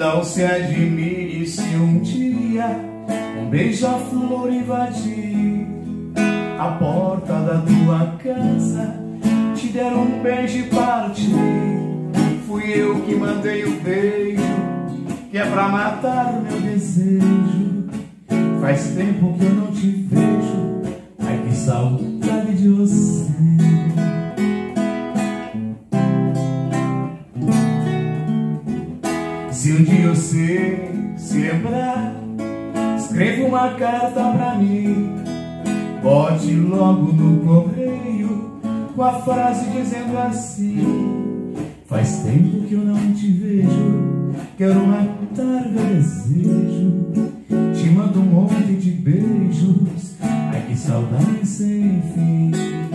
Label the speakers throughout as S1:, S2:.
S1: Não se admire se um dia um beija-flor invadir a porta da tua casa, te der um beijo e partir. Fui eu que mandei o beijo, que é pra matar o meu desejo. Faz tempo que eu não te vejo, ai que saudade de você. Se um dia você se lembrar, escreva uma carta pra mim, bote logo no correio com a frase dizendo assim: faz tempo que eu não te vejo, quero matar meu desejo. Te mando um monte de beijos, ai que saudade sem fim.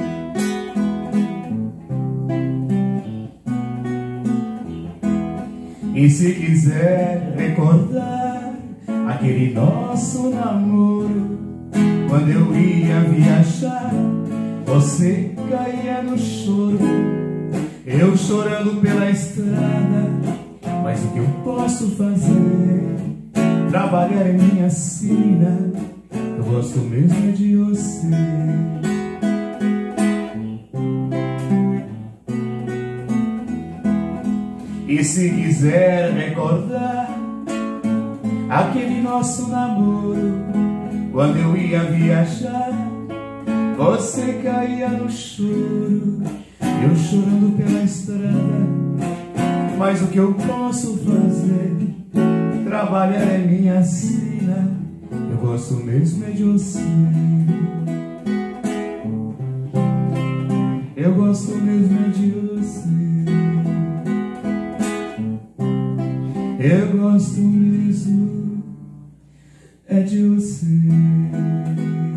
S1: E se quiser recordar aquele nosso namoro, quando eu ia viajar, você caía no choro, eu chorando pela estrada. Mas o que eu posso fazer? Trabalhar é minha sina, eu gosto mesmo de você. E se quiser recordar aquele nosso namoro, quando eu ia viajar, você caía no choro, eu chorando pela estrada. Mas o que eu posso fazer? Trabalhar é minha sina, eu gosto mesmo é de você. Eu gosto mesmo é de você. Eu gosto mesmo é de você.